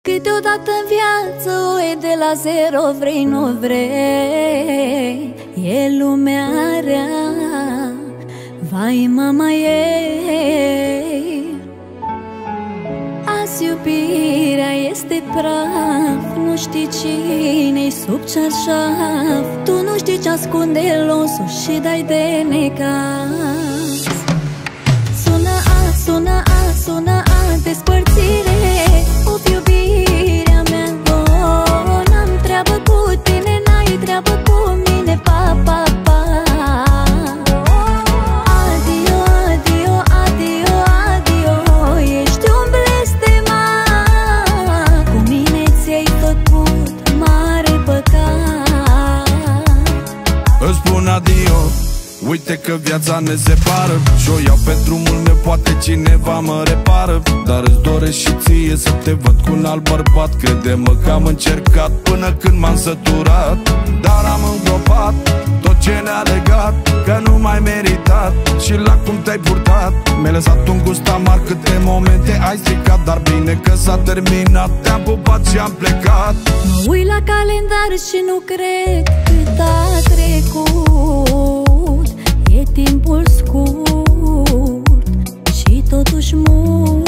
Câteodată în viață o e de la zero, vrei, nu vrei, e lumea rea, vai mama ei. Azi iubirea este praf, nu știi cine-i sub cearșaf, tu nu știi ce ascunde losul și dai de necaz. Sună a, sună a, sună a, despărțire, of iubirea mea, oh, n-am treabă cu tine, n-ai treabă cu mine, pa, pa, pa. Adio, adio, adio, adio, ești un blestemat, cu mine ți-ai făcut mare păcat. Îți spun adio, uite că viața ne separă și o iau pe drumul meu, poate cineva mă repară. Dar îți doresc și ție să te văd cu un alt bărbat. Crede-mă că am încercat până când m-am săturat, dar am îngropat tot ce ne-a legat, că nu m-ai meritat și la cum te-ai purtat mi-ai lăsat un gust amar, câte momente ai stricat. Dar bine că s-a terminat, te-am pupat și am plecat. Mă uit la calendar și nu cred cât a trecut, e timpul scurt și totuși mult.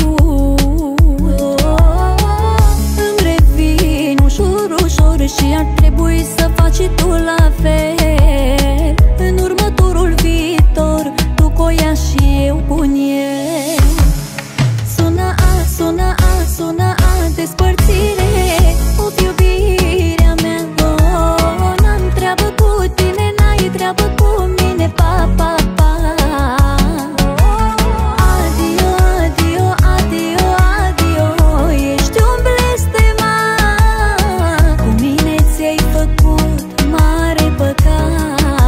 Îmi revin ușor, ușor și ar trebui să faci și tu la fel. În următorul viitor, tu cu ea și eu cu el. Sună a, sună a, sună a, despărțire, of iubirea mea, oh, n-am treabă cu tine, n-ai treabă cu mine, pa, pa, pa. Adio, adio, adio, adio, ești un blestemat, cu mine ți-ai făcut mare păcat.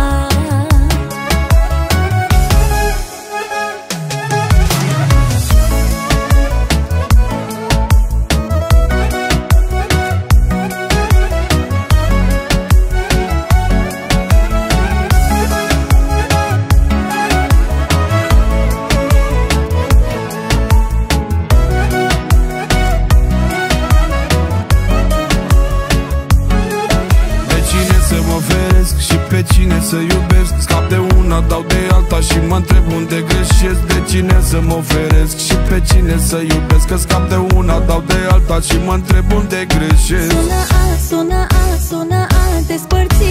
Și pe cine să iubesc, scap de una, dau de alta și mă întreb unde greșesc. De cine să mă oferesc și pe cine să iubesc, că scap de una, dau de alta și mă întreb unde greșesc. Sună a, sună a, sună a, despărțire.